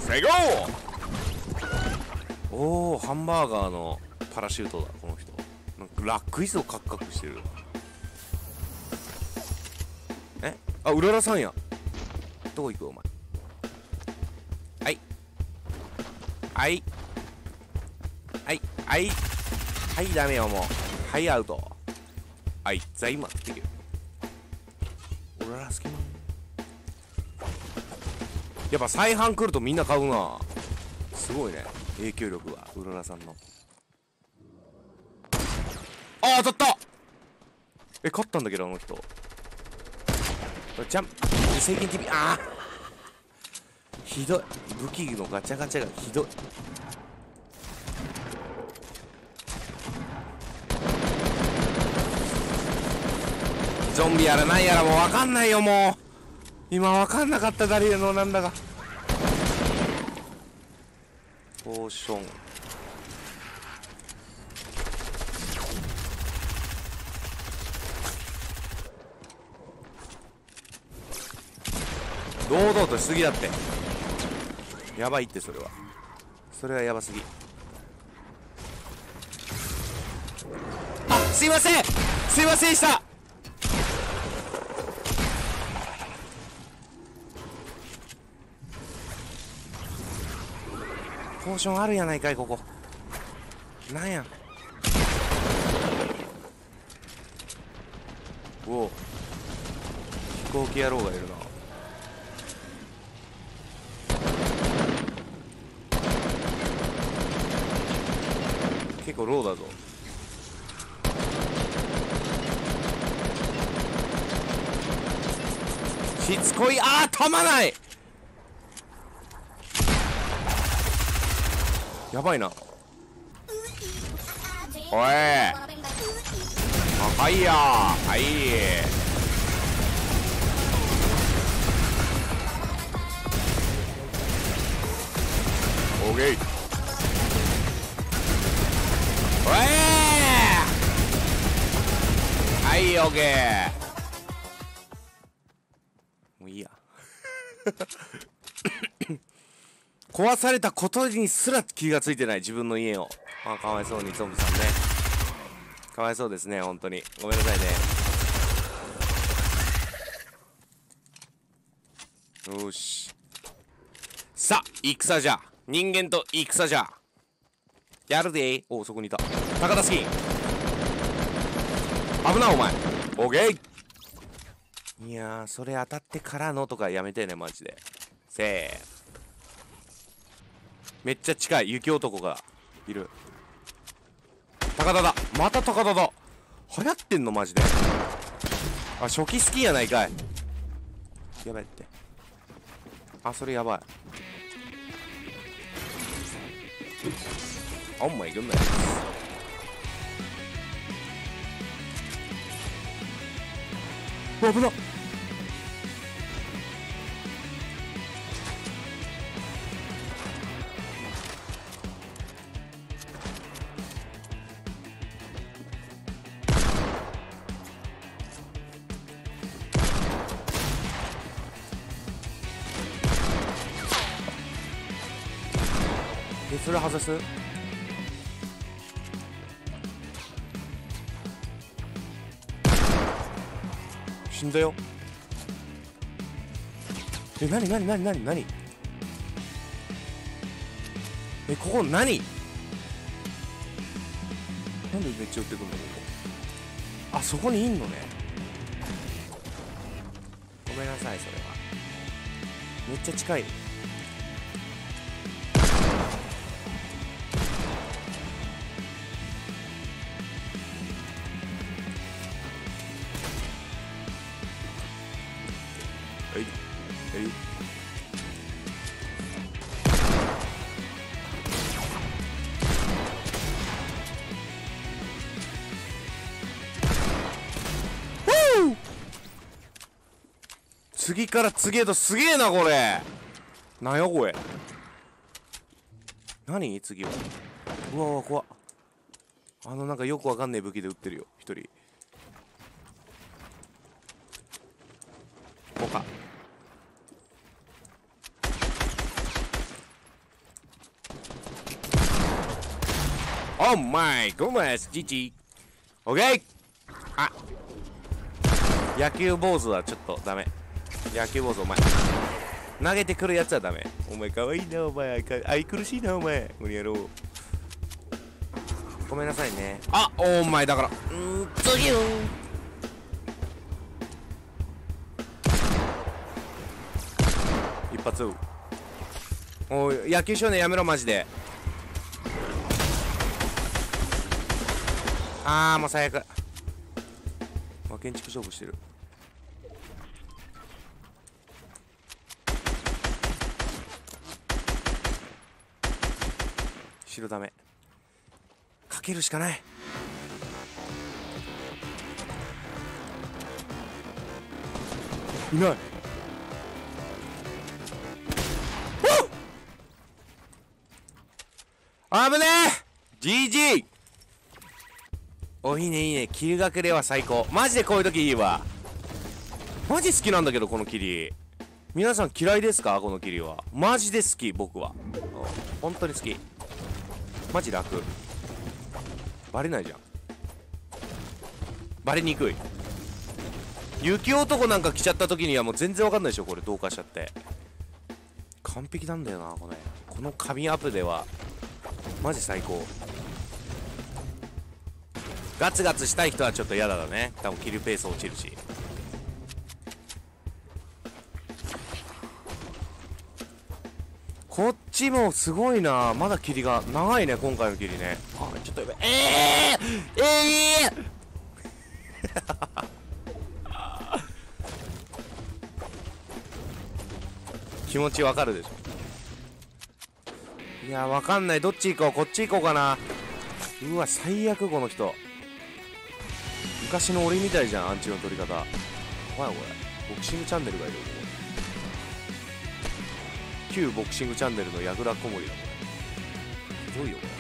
レゴー。おお、ハンバーガーのパラシュートだこの人。なんかラックイズをカクカクしてる。え、あ、うららさんや。どこ行くお前。はいはいはいはいはい、ダメよもう。はい、アウト。はい、ザイマンってける。うらら好きな。やっぱ再販来るとみんな買うな。すごいね、影響力がうららさんの。あ、当たった。え、勝ったんだけどあの人。ジャンプ制限 TV。 ああ、ひどい。武器のガチャガチャがひどい。ゾンビやらなんやらもう分かんないよ。もう今分かんなかった。誰のなんだか。ポーション堂々としすぎだって。やばいって、それは。それはやばすぎ。あ、すいませんすいませんでした。ポーションあるやないかいここ。なんや。おお、飛行機野郎がいるな。結構ローだぞ。しつこい。あー、たまない。やばいな。おい、あ、はいやー、はい。オーケー。おいー、はい、オーケー。もういいや。壊されたことにすら気がついてない自分の家を。あ、かわいそうにゾンビさんね。かわいそうですね、本当に。ごめんなさいね。よし。さあ、戦じゃ。人間と戦じゃ。やるでー。お、そこにいた。高田スキン。危な、お前。オーケー。いやー、それ当たってからのとかやめてね、マジで。せー。めっちゃ近い雪男がいる。高田だ。また高田だ。流行ってんのマジで。あ、初期好きやないかい。やばいって。あ、それやばい。Oh my goodness。危なっ。え、それ外す？死んだよ。え、なにえ、ここなに？なんでめっちゃ撃ってくんのここ。あ、そこにいんのね。ごめんなさい、それは。めっちゃ近い。はいはい。次から次へとすげえなこれ。なんやこれ。何次は。うわうわ怖っ。なんかよくわかんない武器で撃ってるよ一人。こうか。 オーマイゴメスジジオッケー。あ、野球坊主はちょっとダメ。野球坊主お前投げてくるやつはダメ。お前かわいいな、お前愛くるしいな、お前無理やろう。ごめんなさいね。あ、お前だから次一発。おい、野球少年やめろマジで。あーもう最悪。建築勝負してる。白ダメ。かけるしかない。いない。あぶねえ GG。 お、いいねいいね。キル隠れは最高。マジでこういう時いいわ。マジ好きなんだけどこのキリ。皆さん嫌いですか？このキリはマジで好き。僕は本当に好き。マジ楽。バレないじゃん。バレにくい。雪男なんか来ちゃった時にはもう全然わかんないでしょ。これ同化しちゃって完璧なんだよな。この神アップではマジ最高。ガツガツしたい人はちょっと嫌だね。多分キルペース落ちるし。こっちもすごいな。まだキリが長いね今回のキリね。あ、ちょっとやばい。気持ちわかるでしょ。いやわかんない。どっち行こう。こっち行こうかな。うわ最悪この人。昔の俺みたいじゃん、アンチの取り方。怖いこれ。ボクシングチャンネルがいるよここ。旧ボクシングチャンネルの矢倉小森だこれ。ひどいよこれ。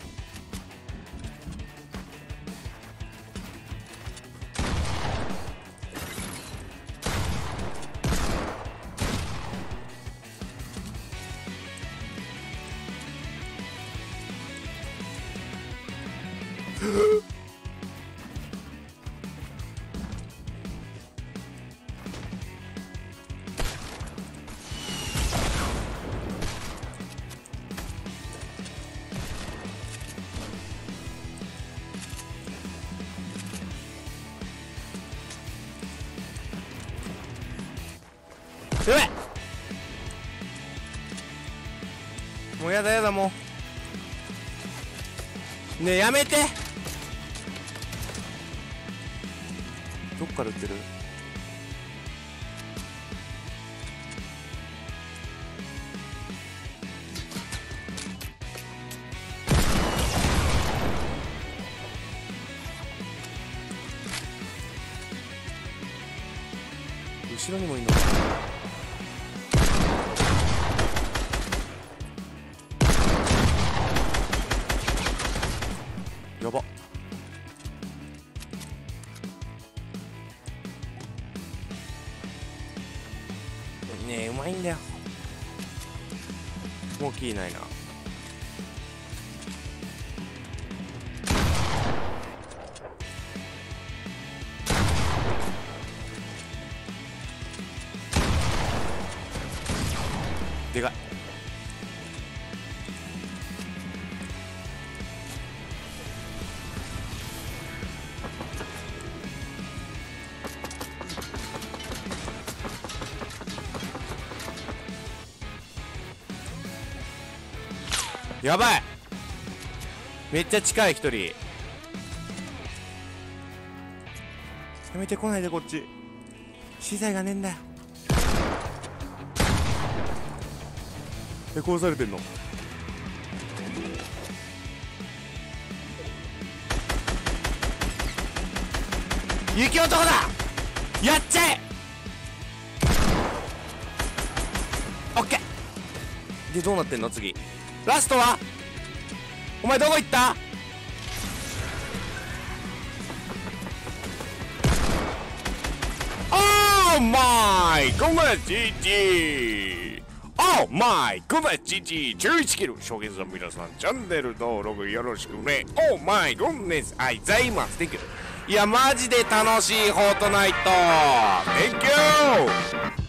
やべえ。もうやだやだもう。ねえやめて。どっから撃ってる？後ろにもいんのか。やば。ねえうまいんだよ。もうキーないな。でかい。やばい。めっちゃ近い。一人やめてこないでこっち。資材がねえんだよ。殺されてんの。雪男だ。やっちゃえ。オッケー。でどうなってんの次。ラストはお前どこ行った。オーマイゴメ GG。 オオーマイグッネス GT11 キル初見の皆さんチャンネル登録よろしくね。オーマイグッネスあいざいます。Thank you。いやマジで楽しいフォートナイト Thank you。